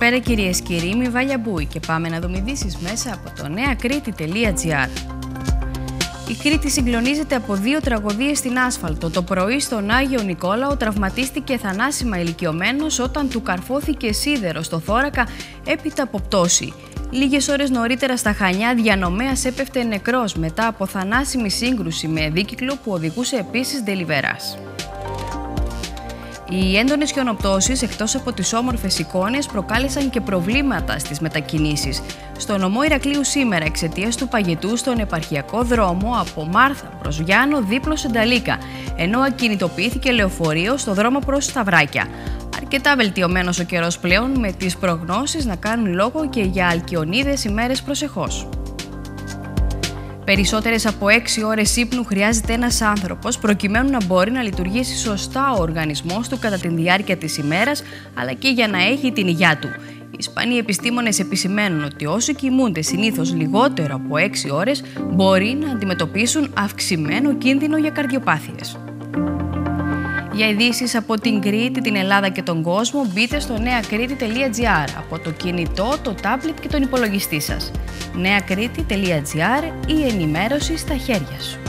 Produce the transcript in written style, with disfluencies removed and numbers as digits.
Καλησπέρα κυρίες και κύριοι, είμαι η Βάλια Μπούη και πάμε να δούμε ειδήσεις μέσα από το neakriti.gr. Η Κρήτη συγκλονίζεται από δύο τραγωδίες στην άσφαλτο. Το πρωί στον Άγιο Νικόλαο τραυματίστηκε θανάσιμα ηλικιωμένος όταν του καρφώθηκε σίδερο στο θώρακα έπειτα από πτώση. Λίγες ώρες νωρίτερα στα Χανιά, διανομέας έπεφτε νεκρός μετά από θανάσιμη σύγκρουση με δίκυκλο που οδηγούσε επίσης ντελιβεράς. Οι έντονες χιονοπτώσεις, εκτός από τις όμορφες εικόνες, προκάλεσαν και προβλήματα στις μετακινήσεις. Στο νομό Ηρακλείου σήμερα, εξαιτίας του παγετού στον επαρχιακό δρόμο από Μάρθα προς Γιάννο δίπλωσε Νταλίκα, ενώ ακινητοποιήθηκε λεωφορείο στο δρόμο προς Σταυράκια. Αρκετά βελτιωμένος ο καιρός πλέον, με τις προγνώσεις να κάνουν λόγο και για αλκιονίδες ημέρες προσεχώς. Περισσότερες από 6 ώρες ύπνου χρειάζεται ένας άνθρωπος προκειμένου να μπορεί να λειτουργήσει σωστά ο οργανισμός του κατά τη διάρκεια της ημέρας, αλλά και για να έχει την υγειά του. Οι Ισπανοί επιστήμονες επισημαίνουν ότι όσοι κοιμούνται συνήθως λιγότερο από 6 ώρες μπορεί να αντιμετωπίσουν αυξημένο κίνδυνο για καρδιοπάθειες. Για ειδήσεις από την Κρήτη, την Ελλάδα και τον κόσμο, μπείτε στο neakriti.gr από το κινητό, το τάμπλετ και τον υπολογιστή σας. neakriti.gr, η ενημέρωση στα χέρια σου.